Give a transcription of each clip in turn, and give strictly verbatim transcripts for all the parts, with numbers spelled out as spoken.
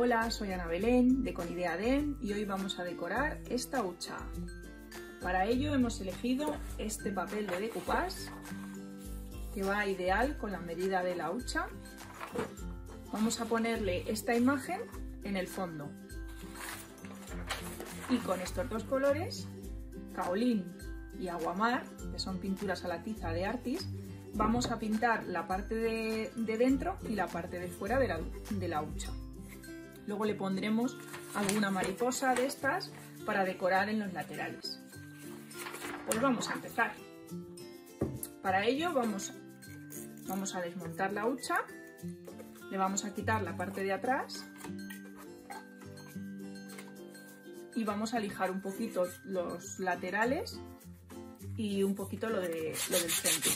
Hola, soy Ana Belén de Con Idea de y hoy vamos a decorar esta hucha. Para ello hemos elegido este papel de decoupage que va ideal con la medida de la hucha. Vamos a ponerle esta imagen en el fondo y con estos dos colores, Kaolin y Aguamar, que son pinturas a la tiza de Artis, vamos a pintar la parte de, de dentro y la parte de fuera de la, de la hucha. Luego le pondremos alguna mariposa de estas para decorar en los laterales. Pues vamos a empezar. Para ello vamos, vamos a desmontar la hucha, le vamos a quitar la parte de atrás y vamos a lijar un poquito los laterales y un poquito lo, de, lo del centro.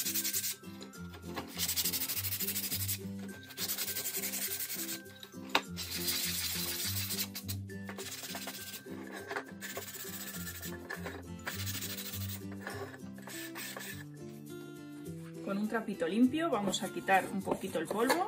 Con un trapito limpio vamos a quitar un poquito el polvo.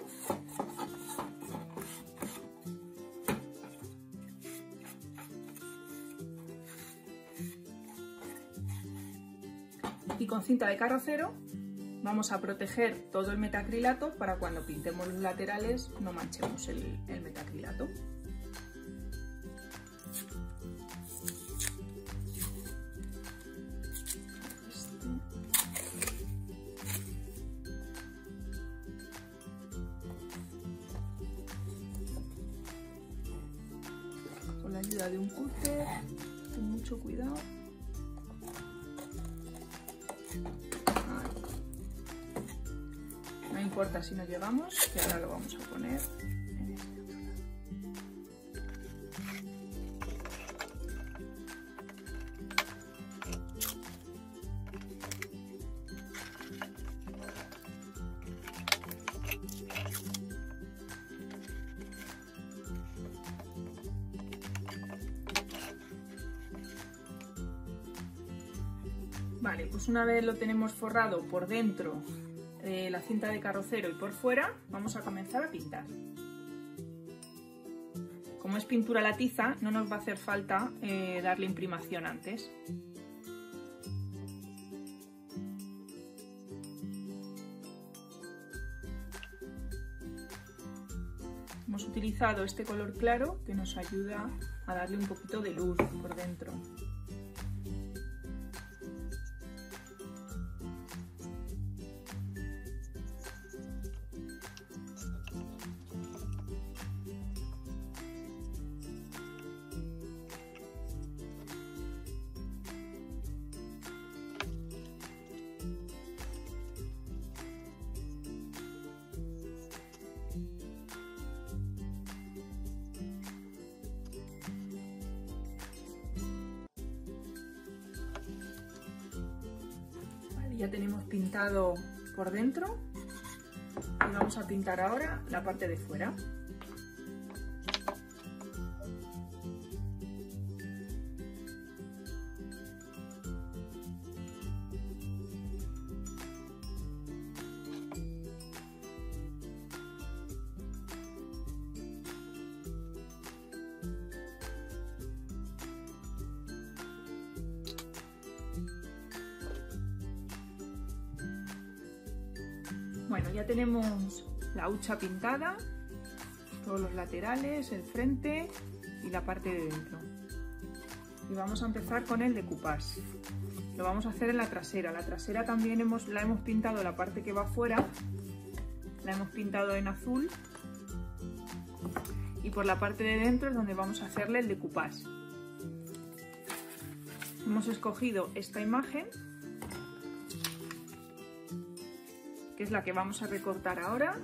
Y con cinta de carrocero vamos a proteger todo el metacrilato para cuando pintemos los laterales no manchemos el, el metacrilato. Con la ayuda de un cúter, con mucho cuidado. No importa si no llegamos, que ahora lo vamos a poner en este otro lado. Vale, pues una vez lo tenemos forrado por dentro de la cinta de carrocero y por fuera, vamos a comenzar a pintar. Como es pintura a la tiza, no nos va a hacer falta eh, darle imprimación antes. Hemos utilizado este color claro que nos ayuda a darle un poquito de luz por dentro. Ya tenemos pintado por dentro y vamos a pintar ahora la parte de fuera. Bueno, ya tenemos la hucha pintada, todos los laterales, el frente y la parte de dentro. Y vamos a empezar con el decoupage. Lo vamos a hacer en la trasera. La trasera también hemos, la hemos pintado, la parte que va afuera, la hemos pintado en azul. Y por la parte de dentro es donde vamos a hacerle el decoupage. Hemos escogido esta imagen, que es la que vamos a recortar ahora.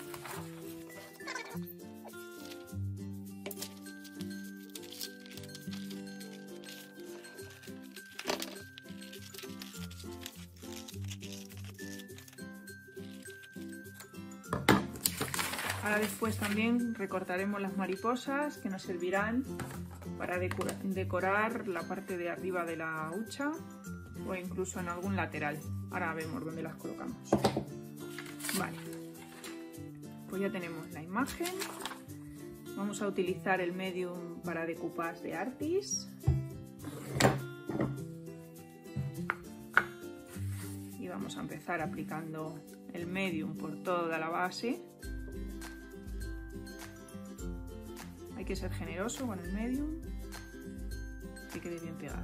Ahora después también recortaremos las mariposas que nos servirán para decorar, decorar la parte de arriba de la hucha o incluso en algún lateral. Ahora vemos dónde las colocamos. Vale, pues ya tenemos la imagen Vamos a utilizar el medium para decoupage de Artis. Y vamos a empezar aplicando el medium por toda la base. Hay que ser generoso con el medium, que quede bien pegado.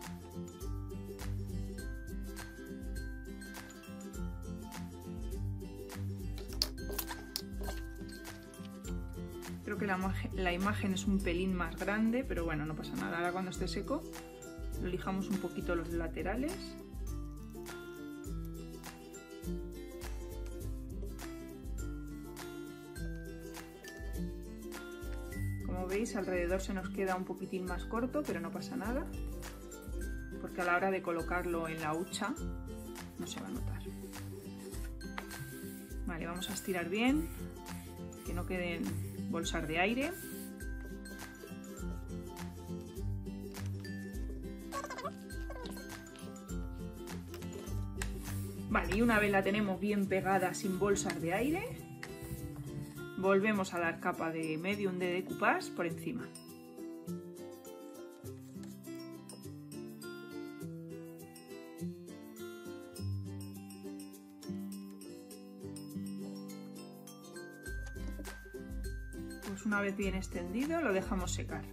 Creo que la, la imagen es un pelín más grande, pero bueno, no pasa nada. Ahora cuando esté seco, lo lijamos un poquito los laterales. Como veis, alrededor se nos queda un poquitín más corto, pero no pasa nada, porque a la hora de colocarlo en la hucha no se va a notar. Vale, vamos a estirar bien, que no queden bolsas de aire. Vale, y una vez la tenemos bien pegada sin bolsas de aire, volvemos a dar capa de medium de decoupage por encima. Pues una vez bien extendido lo dejamos secar.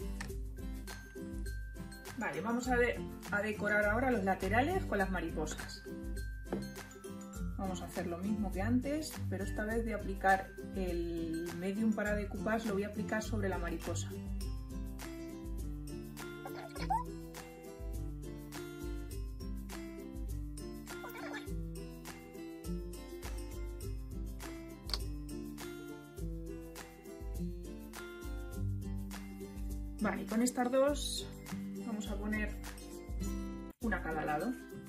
Vale, vamos a, de a decorar ahora los laterales con las mariposas. Vamos a hacer lo mismo que antes, pero esta vez de aplicar el medium para decoupage lo voy a aplicar sobre la mariposa. Vale, y con estas dos vamos a poner una a cada lado.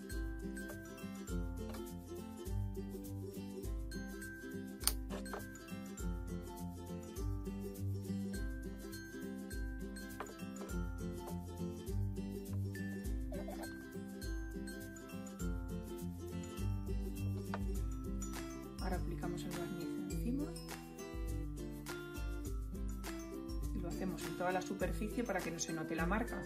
Ahora aplicamos el barniz encima y lo hacemos en toda la superficie para que no se note la marca.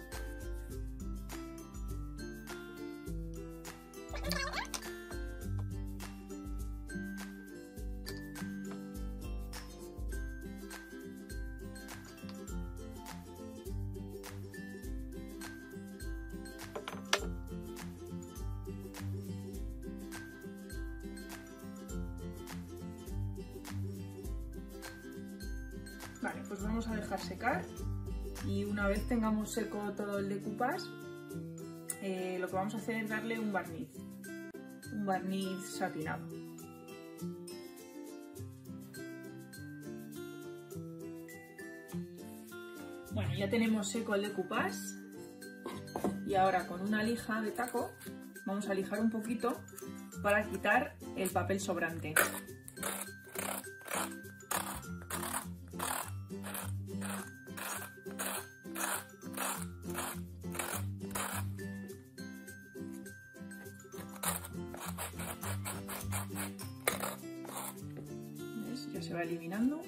Vale, pues vamos a dejar secar y una vez tengamos seco todo el decoupage, eh, lo que vamos a hacer es darle un barniz, un barniz satinado. Bueno, ya tenemos seco el decoupage y ahora con una lija de taco vamos a lijar un poquito para quitar el papel sobrante. ¿Ves? Ya se va eliminando.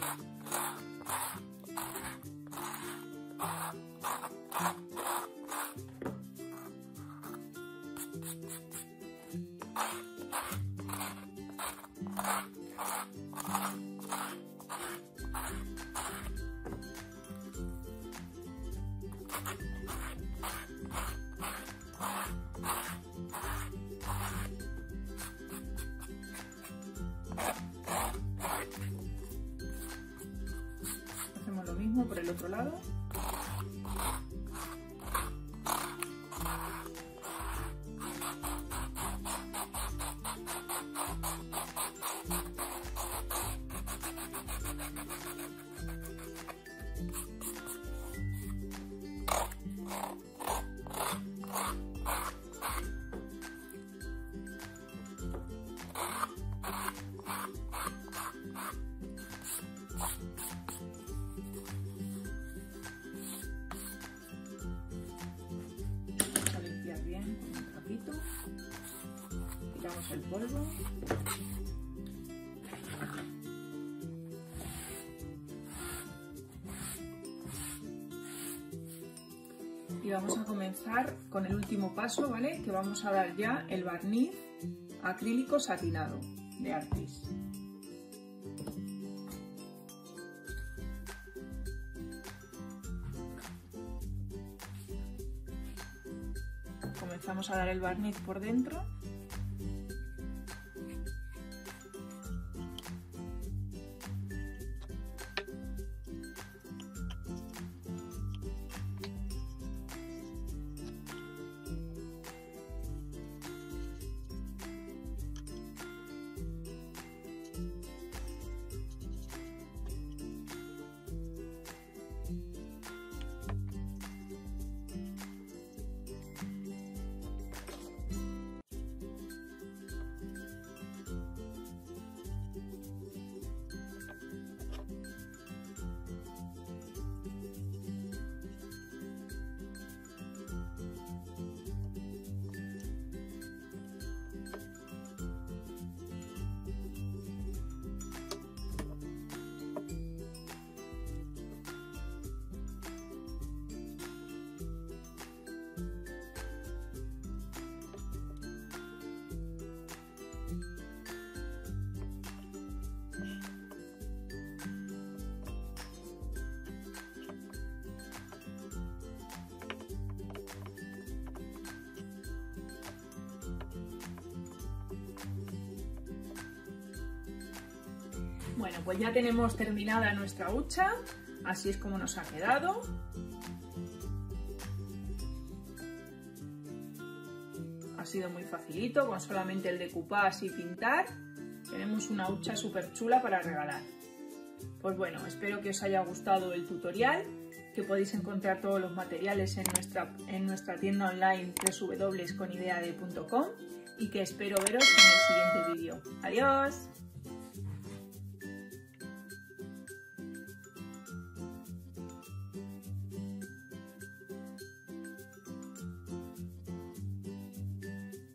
Hacemos lo mismo por el otro lado. Quitamos el polvo. Y vamos a comenzar con el último paso, ¿vale? Que vamos a dar ya el barniz acrílico satinado de Artis. Comenzamos a dar el barniz por dentro. Bueno, pues ya tenemos terminada nuestra hucha, así es como nos ha quedado. Ha sido muy facilito, con solamente el decoupage y pintar. Tenemos una hucha súper chula para regalar. Pues bueno, espero que os haya gustado el tutorial, que podéis encontrar todos los materiales en nuestra, en nuestra tienda online w w w punto con ideade punto com y que espero veros en el siguiente vídeo. ¡Adiós!